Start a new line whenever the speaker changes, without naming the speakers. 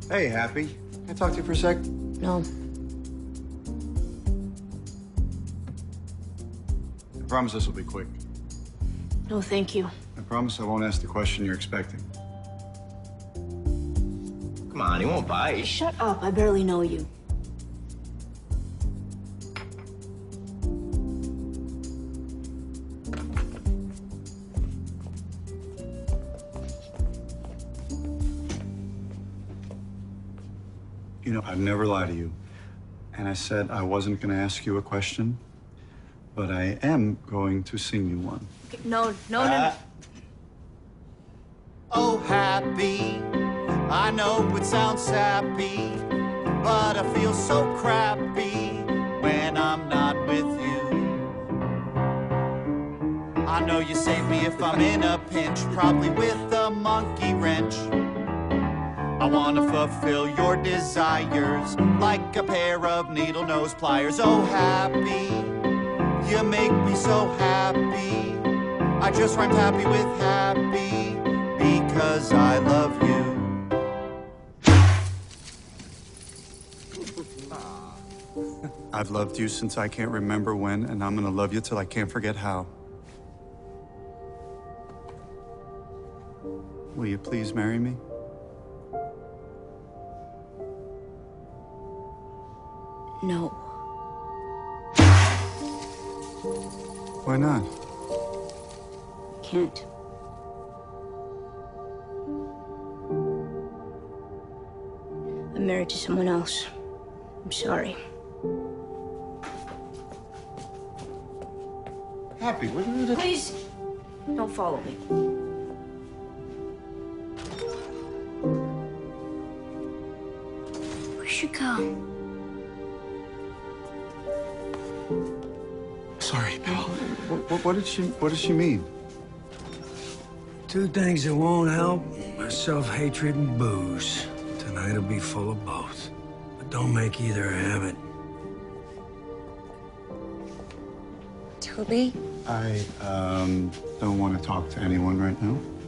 Hey, Happy. Can I talk to you for a sec?
No.
I promise this will be quick.
No, thank you.
I promise I won't ask the question you're expecting.
Come on, he won't bite.
Shut up. I barely know you.
You know, I'd never lie to you. And I said I wasn't going to ask you a question, but I am going to sing you one.
No.
Oh, happy. I know it sounds sappy, but I feel so crappy when I'm not with you. I know you save me if I'm in a pinch, probably with a monkey wrench. I want to fulfill your desires like a pair of needle-nose pliers. Oh, happy, you make me so happy. I just rhymed happy with happy because I love you.
I've loved you since I can't remember when, and I'm going to love you till I can't forget how. Will you please marry me?
No.
Why not?
Can't. I'm married to someone else. I'm sorry.
Happy, wouldn't it?
Please, don't follow me. We should go.
Sorry, pal. What did she mean?
Two things that won't help, self-hatred and booze. Tonight'll be full of both. But don't make either a habit.
Toby?
I don't want to talk to anyone right now.